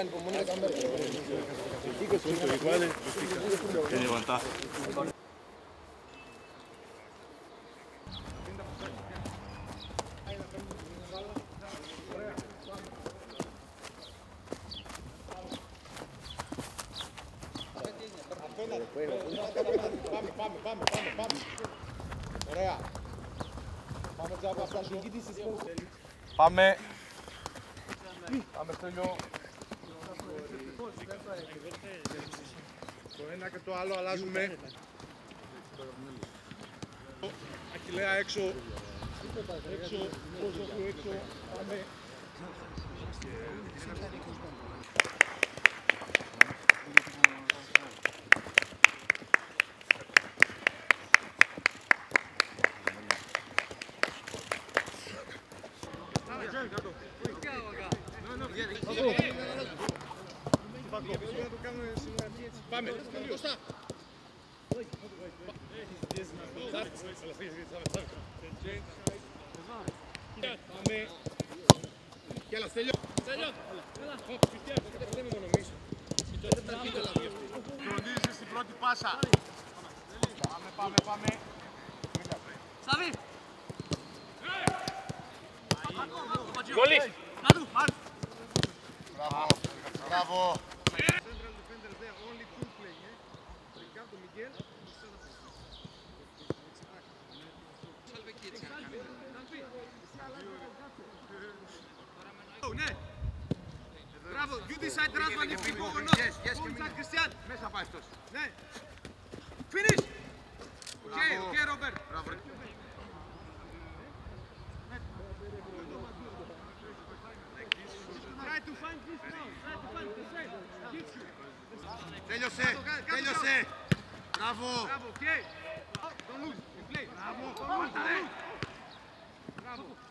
κάνει υπομονή 10 μέρες. Che ne vantà. Πάμε. Ωραία. Πάμε τζάμπα, αυτά συγκίτησης. Πάμε. Πάμε Στέλιο. Το ένα και το άλλο αλλάζουμε. Αχιλλέα έξω. Πρόσωπο έξω. Πάμε. Πάμε. Κοστά. Πάμε. Κι άλλα, Στέλιο. Δεν με μόνο εμείς. Φροντίζεσαι στην πρώτη πάσα. Πάμε. Σάβη! Γκολίς. Μπράβο. Central defender there, only two playing, Ricardo Miguel. Ναι. Μπράβο, you decide Razvan if we go or not. Yes, Christian. Μέσα πάει αυτός. Ναι. Finish. Okay, Robert. Μπράβο. Try to find this now. Try to find the same. Τέλειωσε. Μπράβο. Okay. Don't lose. Play. Μπράβο. Μπράβο.